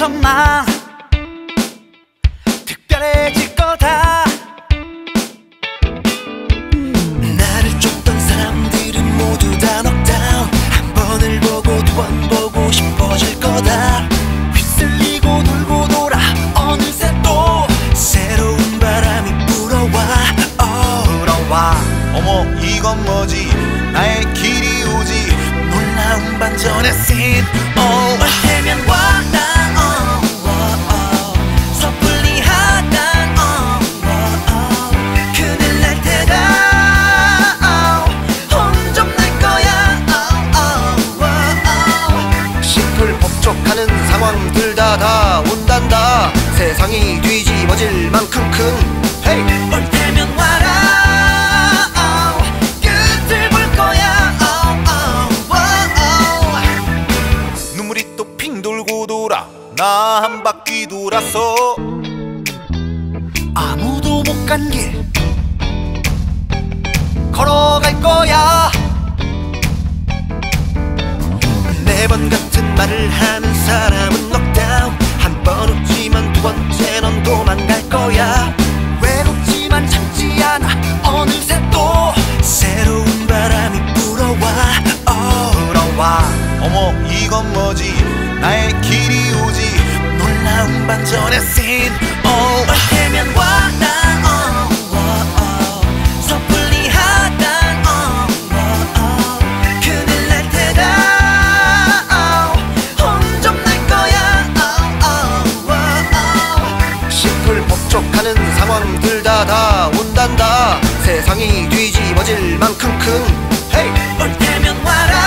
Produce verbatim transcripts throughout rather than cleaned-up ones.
점만 특별해질 거다. 나를 쫓던 사람들은 모두 다 넉다운. 한 번을 보고 두 번 보고 싶어질 거다. 휩쓸리고 돌고 돌아 어느새 또 새로운 바람이 불어와 불어와. 어머 이건 뭐지? 나의 길이 오지. 놀라운 반전의 씬. 올 테면 와난 oh, oh, oh. 섣불리 하단 oh, oh, oh. 큰일 날 테다. oh. 혼 좀 낼 거야 oh, oh, oh. 심플 법촉하는 상황들 다 다 온단다. 세상이 뒤집어질 만큼 큰 헤이. 올 테면 와라 oh. 끝을 볼 거야 oh, oh, oh, oh. 눈물이 또 핑 돌고 돌아. 나 한 바퀴 돌았어. 아무도 못 간 길 걸어갈 거야. 매번 같은 말을 하는 사람은 넉다운. 한 번 웃지만 두 번째 넌 도망갈 거야. 외롭지만 참지 않아 어느새 또 새로운 바람이 불어와 불어와. 어머 이건 뭐지? 나의 길이 오지. 놀라운 반전의 씬. 올 테면 와난 oh, oh, oh. 섣불리 하단 oh, oh, oh. 큰일 날 테다. oh. 혼 좀 낼 거야 oh, oh, oh. 심플 법촉하는 상황들 다 다 온단다. 세상이 뒤집어질 만큼 큰 헤이. 올 테면 와라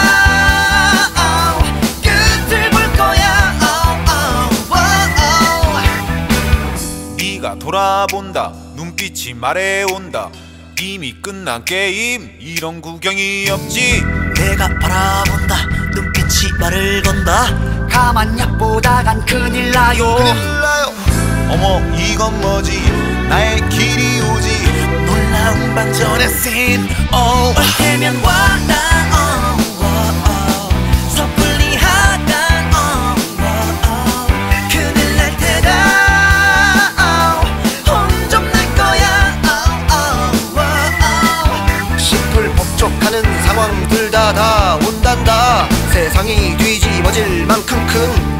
oh. 끝을 볼 거야 oh, oh, oh. 네가 돌아본다. 눈빛이 말해온다. 이미 끝난 게임 이런 구경이 없지. 내가 바라본다. 눈빛이 말을 건다. 가만 얕보다간 큰일 나요. 어머 이건 뭐지? 나의 길이 오지. 놀라운 반전의 씬. 올 테면 와난 oh, oh, oh. 섣불리 하단 oh, oh, oh. 큰일 날 테다. oh. 혼 좀 낼 거야 oh, oh, oh. 심플 법촉하는 상황들 다 다 온단다. 세상이 뒤집어질 만큼 큰